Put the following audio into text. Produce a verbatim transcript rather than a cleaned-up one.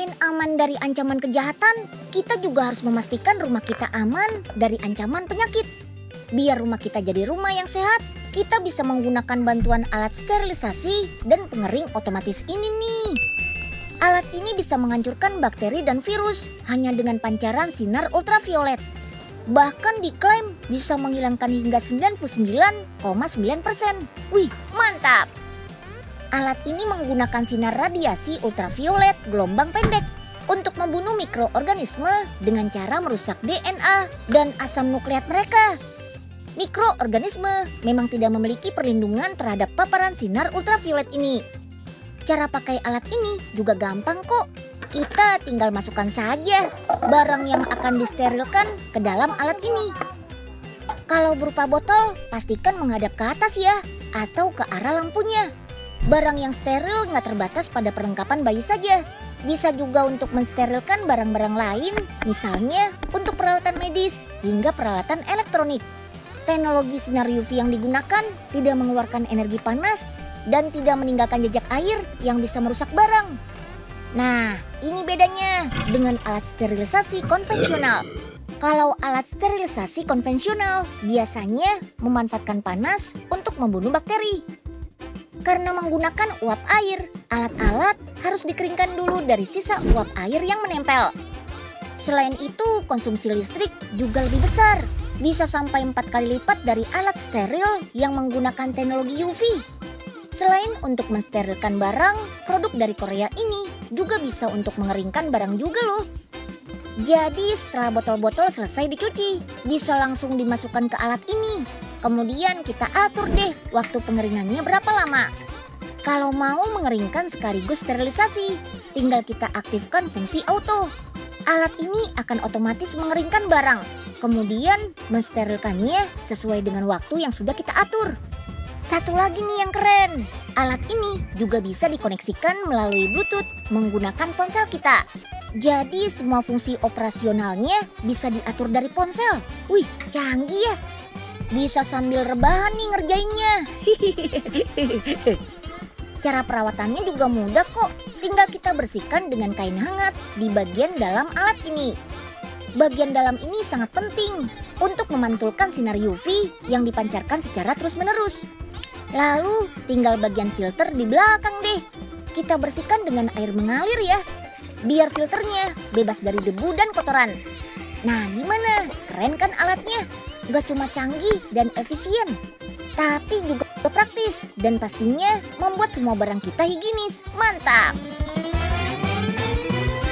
Selain aman dari ancaman kejahatan, kita juga harus memastikan rumah kita aman dari ancaman penyakit. Biar rumah kita jadi rumah yang sehat, kita bisa menggunakan bantuan alat sterilisasi dan pengering otomatis ini nih. Alat ini bisa menghancurkan bakteri dan virus hanya dengan pancaran sinar ultraviolet. Bahkan diklaim bisa menghilangkan hingga sembilan puluh sembilan koma sembilan persen. Wih, mantap! Alat ini menggunakan sinar radiasi ultraviolet gelombang pendek untuk membunuh mikroorganisme dengan cara merusak D N A dan asam nukleat mereka. Mikroorganisme memang tidak memiliki perlindungan terhadap paparan sinar ultraviolet ini. Cara pakai alat ini juga gampang kok. Kita tinggal masukkan saja barang yang akan disterilkan ke dalam alat ini. Kalau berupa botol, pastikan menghadap ke atas ya, atau ke arah lampunya. Barang yang steril nggak terbatas pada perlengkapan bayi saja. Bisa juga untuk mensterilkan barang-barang lain, misalnya untuk peralatan medis hingga peralatan elektronik. Teknologi sinar U V yang digunakan tidak mengeluarkan energi panas dan tidak meninggalkan jejak air yang bisa merusak barang. Nah, ini bedanya dengan alat sterilisasi konvensional. Kalau alat sterilisasi konvensional biasanya memanfaatkan panas untuk membunuh bakteri. Karena menggunakan uap air, alat-alat harus dikeringkan dulu dari sisa uap air yang menempel. Selain itu, konsumsi listrik juga lebih besar. Bisa sampai empat kali lipat dari alat steril yang menggunakan teknologi U V. Selain untuk mensterilkan barang, produk dari Korea ini juga bisa untuk mengeringkan barang juga loh. Jadi setelah botol-botol selesai dicuci, bisa langsung dimasukkan ke alat ini. Kemudian kita atur deh waktu pengeringannya berapa lama. Kalau mau mengeringkan sekaligus sterilisasi, tinggal kita aktifkan fungsi auto. Alat ini akan otomatis mengeringkan barang, kemudian mensterilkannya sesuai dengan waktu yang sudah kita atur. Satu lagi nih yang keren, alat ini juga bisa dikoneksikan melalui Bluetooth menggunakan ponsel kita. Jadi semua fungsi operasionalnya bisa diatur dari ponsel. Wih, canggih ya. Bisa sambil rebahan nih ngerjainnya. Cara perawatannya juga mudah kok. Tinggal kita bersihkan dengan kain hangat di bagian dalam alat ini. Bagian dalam ini sangat penting untuk memantulkan sinar U V yang dipancarkan secara terus-menerus. Lalu tinggal bagian filter di belakang deh. Kita bersihkan dengan air mengalir ya. Biar filternya bebas dari debu dan kotoran. Nah, gimana? Keren kan alatnya? Gak cuma canggih dan efisien, tapi juga praktis dan pastinya membuat semua barang kita higienis. Mantap!